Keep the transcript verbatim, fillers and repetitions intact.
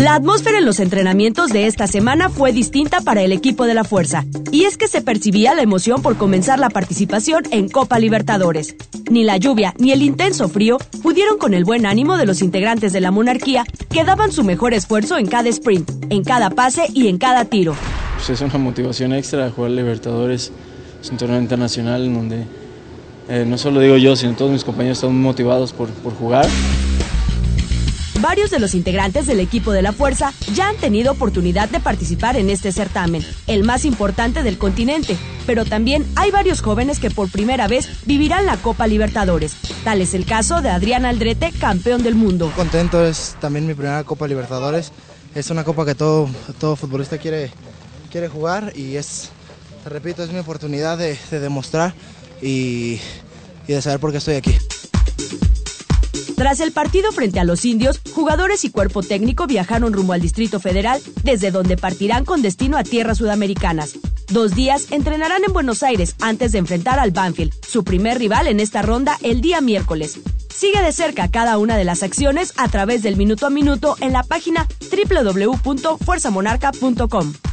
La atmósfera en los entrenamientos de esta semana fue distinta para el equipo de la Fuerza, y es que se percibía la emoción por comenzar la participación en Copa Libertadores. Ni la lluvia ni el intenso frío pudieron con el buen ánimo de los integrantes de la Monarquía, que daban su mejor esfuerzo en cada sprint, en cada pase y en cada tiro. Pues es una motivación extra jugar Libertadores, es un torneo internacional en donde eh, no solo digo yo, sino todos mis compañeros están muy motivados por, por jugar. Varios de los integrantes del equipo de la Fuerza ya han tenido oportunidad de participar en este certamen, el más importante del continente, pero también hay varios jóvenes que por primera vez vivirán la Copa Libertadores. Tal es el caso de Adrián Aldrete, campeón del mundo. Contento, es también mi primera Copa Libertadores, es una copa que todo, todo futbolista quiere, quiere jugar y es, te repito, es mi oportunidad de, de demostrar y, y de saber por qué estoy aquí. Tras el partido frente a los indios, jugadores y cuerpo técnico viajaron rumbo al Distrito Federal, desde donde partirán con destino a tierras sudamericanas. Dos días entrenarán en Buenos Aires antes de enfrentar al Banfield, su primer rival en esta ronda el día miércoles. Sigue de cerca cada una de las acciones a través del minuto a minuto en la página doble u doble u doble u punto fuerza monarca punto com.